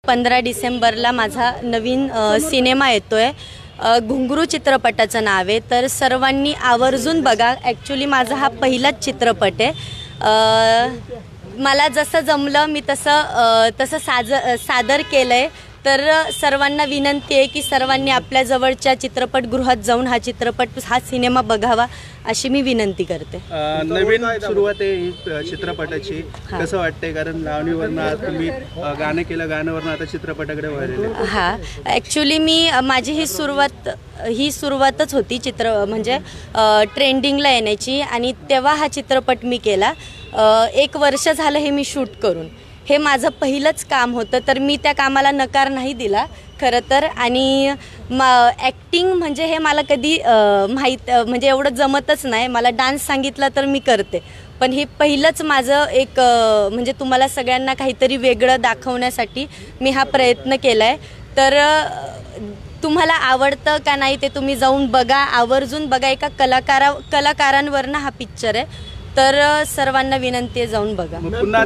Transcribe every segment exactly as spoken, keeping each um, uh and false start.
पंधरा डिसेंबरला माझा नवीन सिनेमा येतोय, घुंगरू चित्रपटाचं नाव आहे. तर सर्वांनी आवर्जून बघा. ॲक्च्युली माझा हा पहिलाच चित्रपट आहे. मला जसं जमलं मी तसं तसं साज सादर केलं आहे. तर सर्वांना विनंती आहे की सर्वांनी आपल्या जवळच्या चित्रपटगृहात जाऊन हा चित्रपट हा सिनेमा बघावा अशी मी विनंती करते. नवीन सुरुवात आहे ही चित्रपटाची, कसं वाटतंय? कारण लावणीवरनं तुम्ही गाणं केलं, गाण्यावरनं आता चित्रपटाकडे वळले. हां, ॲक्च्युली मी माझी ही सुरुवात ही सुरुवातच होती चित्र म्हणजे ट्रेंडिंगला येण्याची, आणि तेव्हा हा चित्रपट मी केला. एक वर्ष झालं हे मी शूट करून. हे माझं पहिलंच काम होतं, तर मी त्या कामाला नकार नाही दिला खरं तर. आणि म ॲक्टिंग म्हणजे हे मला कधी माहीत म्हणजे एवढं जमतच नाही. मला डान्स सांगितला तर मी करते, पण हे पहिलंच माझं एक म्हणजे तुम्हाला सगळ्यांना काहीतरी वेगळं दाखवण्यासाठी मी हा प्रयत्न केला आहे. तर तुम्हाला आवडतं का नाही ते तुम्ही जाऊन बघा, आवर्जून बघा. एका कलाकारा कलाकारांवरनं हा पिक्चर आहे, तर सर्वांना विनंती आहे जाऊन बघा.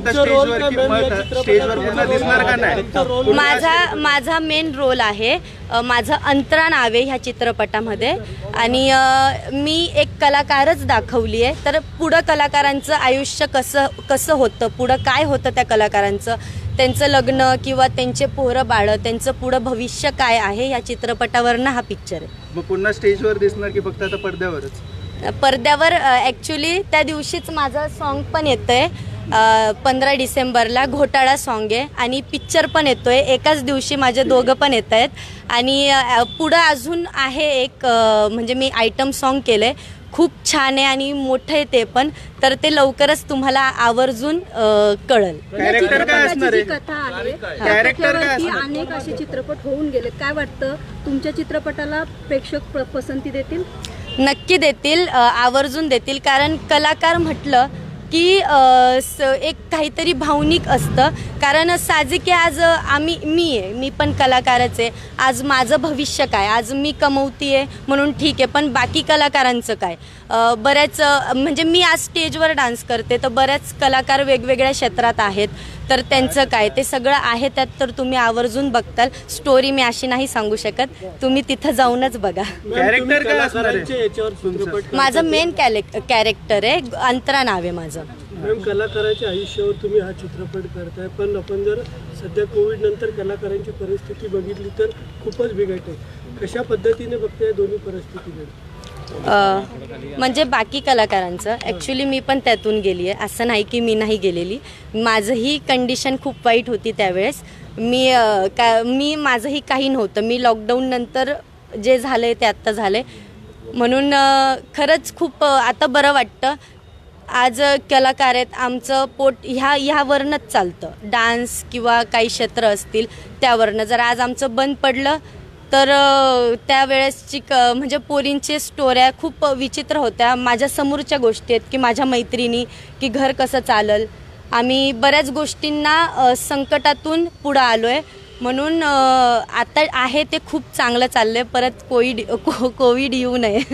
माझा माझा मेन रोल आहे, माझं अंतरा नाव आहे ह्या चित्रपटामध्ये, आणि मी एक कलाकारच दाखवली आहे. तर पुढं कलाकारांचं आयुष्य कसं कसं होतं, पुढं काय होतं त्या कलाकारांचं, त्यांचं लग्न किंवा त्यांचे पोरं बाळं, त्यांचं पुढं भविष्य काय आहे, या चित्रपटावरनं हा पिक्चर आहे. मग पुन्हा स्टेजवर दिसणार की फक्त आता पडद्यावरच? पडद्यावर ॲक्च्युली त्या दिवशीच माझं सॉन्ग पण येतं आहे, पंधरा डिसेंबरला घोटाळा सॉन्ग आहे, आणि पिक्चर पण येतो आहे एकाच दिवशी. माझे दोघं पण येत आहेत. आणि पुढं अजून आहे एक म्हणजे मी आयटम सॉन्ग केलं आहे, खूप छान आहे आणि मोठं आहे ते पण. तर ते लवकरच तुम्हाला आवर्जून कळेल. कॅरेक्टर काय असणार आहे? कथा आहे, कॅरेक्टर काय असणार? अनेक असे चित्रपट होऊन गेले. काय वाटतं, तुमच्या चित्रपटाला प्रेक्षक पसंती देतील? नक्की देतील, आवर्जून देतील. कारण कलाकार म्हटलं की एक काहीतरी भावनिक असतं. कारण साहजिक आहे, आज आम्ही मी आहे मी पण कलाकारच आहे. आज माझं भविष्य काय, आज मी कमवती आहे म्हणून ठीक आहे, पण बाकी कलाकारांचं काय? बऱ्याच म्हणजे मी आज स्टेजवर डान्स करते, तर बऱ्याच कलाकार वेगवेगळ्या क्षेत्रात आहेत, तर त्यांचं काय ते सगळं आहे त्यात. तर तुम्ही आवर्जून बघताल. स्टोरी मी अशी नाही सांगू शकत, तुम्ही तिथं जाऊनच बघा. कॅरेक्टर काय असणार आहे? माझं मेन कॅरेक्टर आहे, अंतरा नाव आहे माझं. मॅम, कलाकाराच्या आयुष्यावर तुम्ही हा चित्रपट करताय, पण आपण जर सध्या कोविड नंतर कलाकारांची परिस्थिती बघितली तर खूपच बिकट आहे. कशा पद्धतीने बघताय दोन्ही परिस्थितीकडे? म्हणजे बाकी कलाकारांचं ॲक्च्युली मी पण त्यातून गेली आहे, असं नाही की मी नाही गेलेली. माझंही कंडिशन खूप वाईट होती त्यावेळेस. मी का मी माझंही काही नव्हतं. मी लॉकडाऊन नंतर जे झालं आहे ते आत्ता झालं आहे, म्हणून खरंच खूप आता बरं वाटतं. आज कलाकार आहेत, आमचं पोट ह्या ह्यावरनंच चालतं. डान्स किंवा काही क्षेत्र असतील त्यावरनं. जर आज आमचं बंद पडलं तर त्यावेळेसची क म्हणजे पोरींचे स्टोऱ्या खूप विचित्र होत्या. माझ्या समोरच्या गोष्टी आहेत की माझ्या मैत्रिणी की घर कसं चालल. आम्ही बऱ्याच गोष्टींना संकटातून पुढं आलो आहे, म्हणून आता आहे ते खूप चांगलं चाललं आहे. परत कोविड कोविड येऊ नये.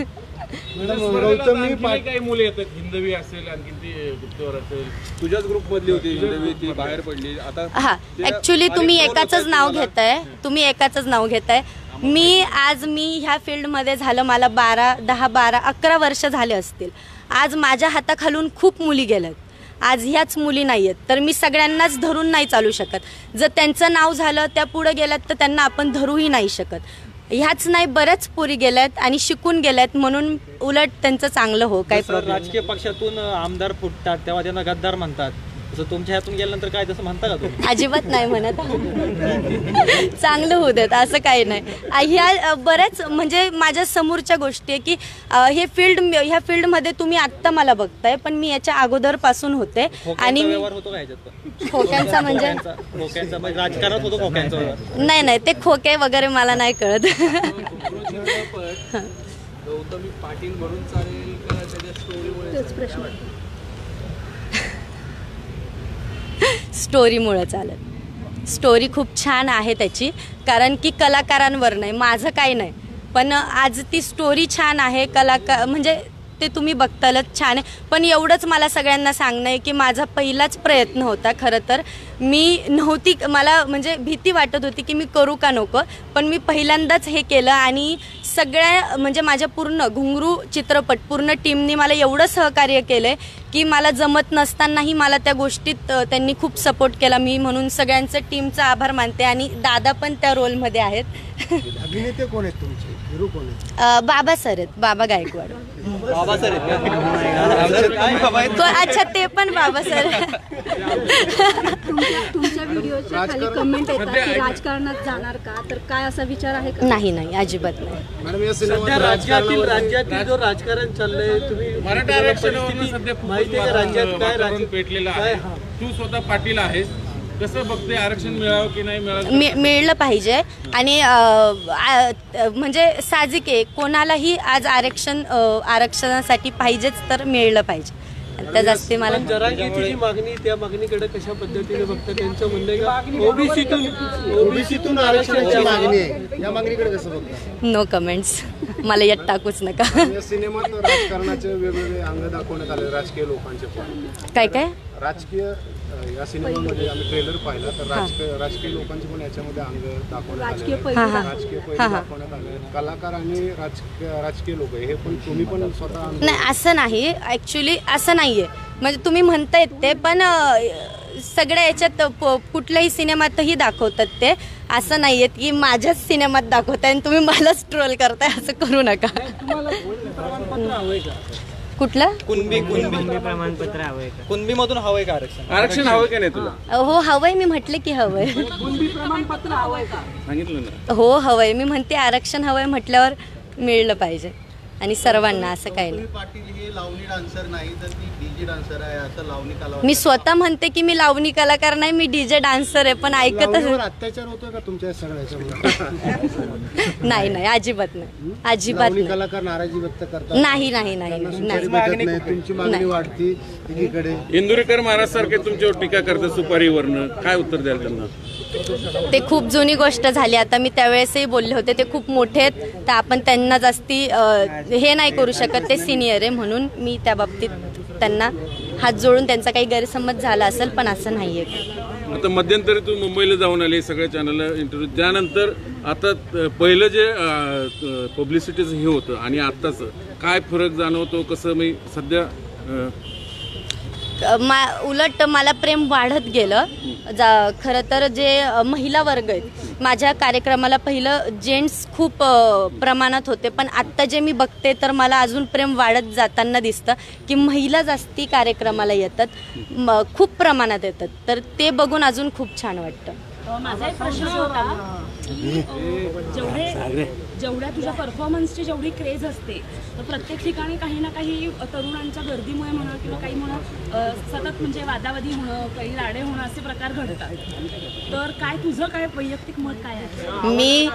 काही मुले येतात, हिंदवी असेल, आणखी ती गुप्तवर असेल, तुझ्याच ग्रुप मधली होती हिंदवी, ती बाहेर पडली. आता हा, ॲक्च्युली तुम्ही एकाचंच नाव घेताय तुम्ही एकाचंच नाव घेताय मी आज मी ह्या फील्डमध्ये झालं मला बारा दहा बारा अकरा वर्ष झाले असतील. आज माझ्या हाताखालून खूप मुली गेल्यात, आज ह्याच मुली नाही आहेत. तर मी सगळ्यांनाच धरून नाही चालू शकत. जर त्यांचं नाव झालं त्या पुढे गेल्यात तर त्यांना आपण धरूही नाही शकत. ह्याच नाही, बऱ्याच पोरी गेल्यात आणि शिकून गेल्यात, म्हणून उलट त्यांचं चांगलं हो. काही प्रॉब्लेम. राजकीय पक्षातून आमदार फुटतात तेव्हा त्यांना गद्दार म्हणतात, तसं तुमच्या हातून गेल्यानंतर काय तसं म्हणता का तुम्ही? अजिबात नाही म्हणत. चांगलं होऊ देत, असं काही नाही. ह्या बऱ्याच म्हणजे माझ्या समोरच्या गोष्टी आहे की हे फील्ड ह्या फील्डमध्ये तुम्ही आत्ता मला बघताय, पण मी याच्या अगोदरपासून होते. आणि खोक्यांचा म्हणजे राजकारणात होतो खोक्यांचा? नाही नाही, ते खोके वगैरे मला नाही कळत. गौतमी पाटील म्हणून चालेल का त्याच्या स्टोरीमुळे? स्टोरीमुळे चालेल. स्टोरी खूप छान आहे त्याची, कारण की कलाकारांवर नाही, माझं काही नाही, पण आज ती स्टोरी छान आहे. कलाकार म्हणजे ते तुम्ही बघतालच छान आहे. पण एवढंच मला सगळ्यांना सांगणं आहे की माझा पहिलाच प्रयत्न होता खरं तर. मी नव्हती, मला म्हणजे भीती वाटत होती की मी करू का नको, पण मी पहिल्यांदाच हे केलं आणि सगळ्या म्हणजे माझ्या पूर्ण घुंगरू चित्रपट पूर्ण टीमनी मला एवढं सहकार्य केलं की मला जमत नसतानाही मला त्या गोष्टीत त्यांनी खूप सपोर्ट केला. मी म्हणून सगळ्यांचं टीमचा आभार मानते आणि दादा पण त्या रोलमध्ये आहेत. अभिनेते कोण आहेत तुमचे, हिरो कोण आहेत? बाबा सर आहेत, बाबा गायकवाड. बाबा सर अच्छा ते पण बाबा सर. तुमच्या तुमच्या व्हिडिओच्या खाली कमेंट येतात की राजकारणात जाणार का, तर काय असा विचार आहे का? नाही नाही अजिबात नाही. मॅडम या सध्या सिनेमात राज्यातील राज्यातील जो राजकारण चाललंय, तुम्ही मराठा आरक्षणावरून सध्या खूप माहिती आहे का राज्यात काय वातावरण राज- पेटलेलं काय- आहे. हा. तू स्वतः पाटील आहेस, कसं बघते आरक्षण मिळावं की नाही मिळावं? मि मिळलं पाहिजे आणि अ, आ, म्हणजे साहजिक आहे कोणालाही आज आरक्षण अ, आरक्षणासाठी पाहिजेच तर मिळलं पाहिजे. त्या जास्ती मला पण जरांगीची जी मागणी, त्या मागणीकडे कशा पद्धतीने बघता? त्यांचं म्हणणं आहे का ओबीसीतून ओबीसीतून आरक्षणाची मागणी आहे, या मागणीकडे कसं बघता? No comments. मला यात टाकूच नका. या सिनेमात राजकारणाचे वेगवेगळे अंग दाखवण्यात आले, राजकीय लोकांचे पण. काय काय राजकीय अ, या सिनेमामध्ये आम्ही ट्रेलर पाहिला तर राजकीय राजकीय लोकांचे पण याच्यामध्ये अंग दाखवण्यात राजकीय आले, पैलू हा, हा. राजकीय पैलू हा, हा. दाखवण्यात आले, कलाकार आणि राजकीय राजकीय लोक हे पण तुम्ही पण स्वतः अनुभव- नाही असं नाही, ॲक्च्युली असं नाही आहे. म्हणजे तुम्ही म्हणतायत ते पण अ, सगळ्या याच्यात प- कुठल्याही सिनेमातही दाखवतात ते. असं नाही आहे की माझ्याच सिनेमात दाखवताय आणि तुम्ही मलाच ट्रोल करताय, असं करू नका. कुठलं? कुणबी कुणबी प्रमाणपत्र हवंय का? कुणबी मधून हवंय का आरक्षण? आरक्षण हवं की नाही तुला? हो हवंय, मी म्हटलं की हवंय. सांगितलं ना. हो हवंय, मी म्हणते आरक्षण हवंय म्हटल्यावर मिळलं पाहिजे आणि सर्वांना, असं काही नाही. पाटील हे लावणी डान्सर नाही तर ती डीजे डान्सर आहे असं लावणी कला. मी स्वतः म्हणते की मी लावणी कलाकार नाही, मी डीजे डान्सर आहे, पण ऐकतच लावणीवर अत्याचार होतोय का तुमच्या सगळ्याच्या? नाही नाही अजिबात नाही, अजिबात लावणी नाही. कलाकार नाराजी व्यक्त करतात, नाही नाही नाही त्यांना नाही. सुपारी भेटत नाही, तुमची मागणी वाढती एकीकडे. इंदुरीकर महाराज सारखे तुमच्यावर टीका करतात सुपारीवरनं, काय उत्तर द्याल त्यांना? ते खूप जुनी गोष्ट झाली. आता मी त्यावेळेसही बोलले होते, ते खूप मोठे आहेत, तर आपण त्यांना जास्ती अ, हे नाही करू शकत, ते सिनियर आहे म्हणून मी त्या बाबतीत त्यांना हात जोडून त्यांचा काही गैरसमज झाला असेल, पण असं नाही आहे. आता मध्यंतरी तू मुंबईला जाऊन आले, सगळ्या चॅनलला इंटरव्ह्यू, त्यानंतर आता त- पहिलं जे पब्लिसिटीचं हे होतं आणि आत्ताचं काय फरक जाणवतो, कसं मी सध्या अ, मा उलट मला प्रेम वाढत गेलं. जा खरं तर जे अ, महिला वर्ग आहेत, माझ्या कार्यक्रमाला पहिलं जेंट्स खूप अ, प्रमाणात होते, पण आत्ता जे मी बघते तर मला अजून प्रेम वाढत जाताना दिसतं की महिला जास्ती कार्यक्रमाला येतात, म, खूप प्रमाणात येतात, तर ते बघून अजून खूप छान वाटतं. माझा एक प्रश्न होता की जेवढे जेवढ्या तुझ्या परफॉर्मन्सची जेवढी क्रेज असते, तर प्रत्येक ठिकाणी काही ना काही तरुणांच्या गर्दीमुळे म्हणा किंवा काही म्हणा अ, सतत म्हणजे वादावादी होणं, काही राडे होणं असे प्रकार घडतात. तर काय तुझं काय वैयक्तिक मत काय आहे? मी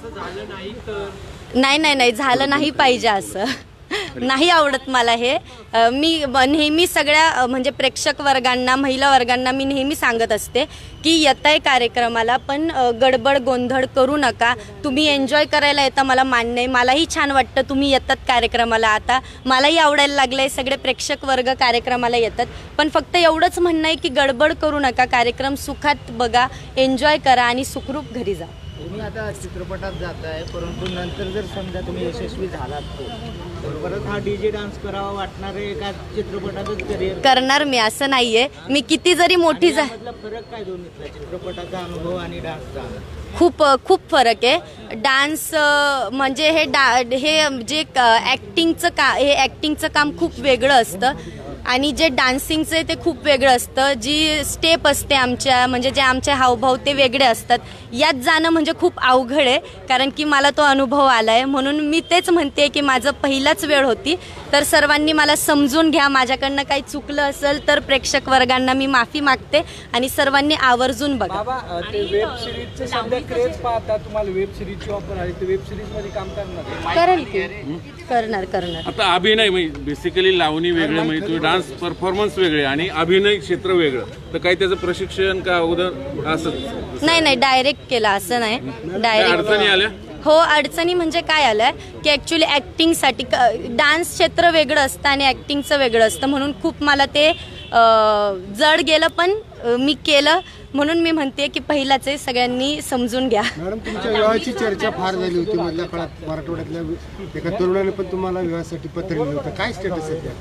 नाही नाही नाही झालं नाही पाहिजे असं. नाही आवडत मला हे. अ, मी ब- नेहमी सगळ्या अ, म्हणजे प्रेक्षक वर्गांना, महिला वर्गांना मी नेहमी सांगत असते की येताय कार्यक्रमाला पण अ, गडबड गोंधळ करू नका. तुम्ही एन्जॉय करायला येता मला मान्य आहे, मलाही छान वाटतं तुम्ही येतात कार्यक्रमाला. आता मलाही आवडायला लागलं आहे, सगळे प्रेक्षक वर्ग कार्यक्रमाला येतात, पण फक्त एवढंच म्हणणं आहे की गडबड करू नका, कार्यक्रम सुखात बघा, एन्जॉय करा आणि सुखरूप घरी जा. तुम्ही आता चित्रपटात जाताय, परंतु नंतर जर समजा तुम्ही यशस्वी झालात तर परत हा डीजे डान्स करावा वाटणार आहे का चित्रपटातच करिअर करणार मी, असं नाहीये. मी किती जरी मोठी जा मधला फरक काय दोन्हीतला, चित्रपटाचा अनुभव आणि डान्सचा? खूप खूप फरक आहे. डान्स म्हणजे हे डा हे जे ॲक्टिंगचं का हे ॲक्टिंगचं काम खूप वेगळं असतं आणि जे डान्सिंगचं आहे ते खूप वेगळं असतं. जी स्टेप असते आमच्या, म्हणजे जे आमचे हावभाव ते वेगळे असतात. यात जाणं म्हणजे खूप अवघड आहे, कारण की मला तो अनुभव आला आहे. म्हणून मी तेच म्हणते की माझं पहिलाच वेळ होती, तर सर्वांनी मला समजून घ्या. माझ्याकडनं काही चुकलं असेल तर प्रेक्षक वर्गांना मी माफी मागते आणि सर्वांनी आवर्जून बघा. बाबा, ते वेब सिरीजचं सध्या क्रेज पाहता, तुम्हाला वेब सिरीजची ऑफर आहे, ते वेब सिरीज मध्ये काम करणार? करेल की, करणार करणार आता अभिनय म्हणजे बेसिकली लावणी वेगळं, म्हणजे तुम्ही डान्स परफॉर्मन्स वेगळे आणि अभिनय क्षेत्र वेगळं, तर काही त्याचं प्रशिक्षण का अगोदर असं? नाही नाही डायरेक्ट केलं, असं नाही काय डायरेक्ट. अडचणी आल्या? हो, अडचणी म्हणजे काय आलं की ॲक्च्युली ॲक्टिंगसाठी डान्स क्षेत्र वेगळं असतं आणि ॲक्टिंगचं वेगळं असतं, म्हणून खूप मला ते अ, जड गेलं, पण अ, मी केलं. म्हणून मी म्हणते की पहिलाच आहे, सगळ्यांनी समजून घ्या. मॅडम, तुमच्या विवाहाची चर्चा फार झाली होती मधल्या काळात. मराठवाड्यातल्या एका तरुणाने पण तुम्हाला विवाहासाठी पत्र लिहिलं होतं. काय स्टेटस सध्या?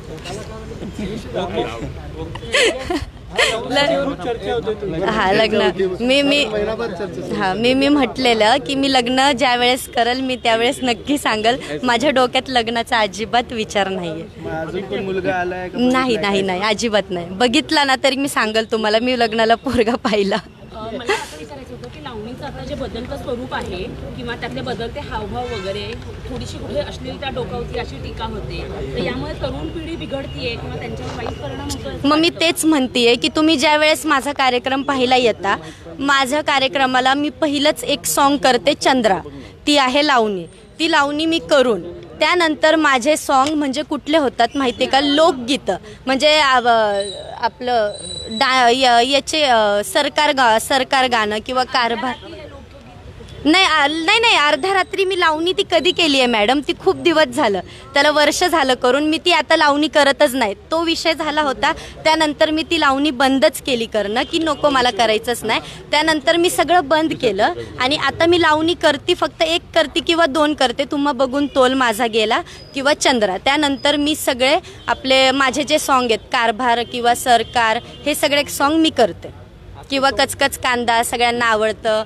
हा लग्न मी मी हा मी मी म्हटलेलं की मी लग्न ज्या वेळेस करल मी त्यावेळेस नक्की सांगल. माझ्या डोक्यात लग्नाचा अजिबात विचार नाहीये. अजून पण मुलगा आलाय का? नाही नाही नाही अजिबात नाही. बघितला ना तरी मी सांगल तुम्हाला, मी लग्नाला पोरगा पाहिला. मला असं विचारायचं होतं की लावणीचं आता जे बदलतं स्वरूप आहे किंवा त्यातले बदलते हावभाव वगैरे, थोडीशी कुठे अश्लीलता डोकावती अशी टीका होते, तर यामुळे तरुण पिढी बिघडतीये किंवा त्यांच्यावर वाईट परिणाम होतो. मग मी तेच म्हणतेय की तुम्ही ज्या वेळेस माझा कार्यक्रम पाहायला येता, माझ्या कार्यक्रमाला मी पहिलंच एक सॉन्ग करते चंद्रा, ती आहे लावणी. ती लावणी मी करून त्यानंतर माझे सॉन्ग म्हणजे कुठले होतात माहिती आहे का, लोकगीतं. म्हणजे आपलं डा याचे सरकार गा सरकार गाणं किंवा कारभार नाही नाही नाही अर्ध्या रात्री मी लावणी ती कधी केली आहे मॅडम, ती खूप दिवस झालं, त्याला वर्ष झालं करून. मी ती आता लावणी करतच नाही. तो विषय झाला होता, त्यानंतर मी ती लावणी बंदच केली करणं, की नको मला करायचंच नाही. त्यानंतर मी सगळं बंद केलं आणि आता मी लावणी करते, फक्त एक करते किंवा दोन करते. तुम्हा बघून तोल माझा गेला किंवा चंद्रा. त्यानंतर मी सगळे आपले माझे जे सॉन्ग आहेत, कारभार किंवा सरकार, हे सगळे सॉन्ग मी करते. किंवा कचकच कांदा सगळ्यांना आवडतं.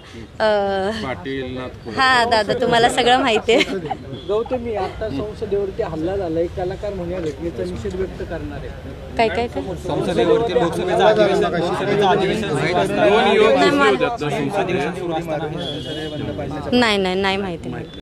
हा दादा तुम्हाला सगळं माहिती आहे. गौतमी, आता संसदेवरती हल्ला झालाय, कलाकार म्हणून या घटनेचा निषेध व्यक्त करणार आहे. काय काय काय संसदेवरती लोकसभेचं अधिवेशन नाही नाही नाही माहिती.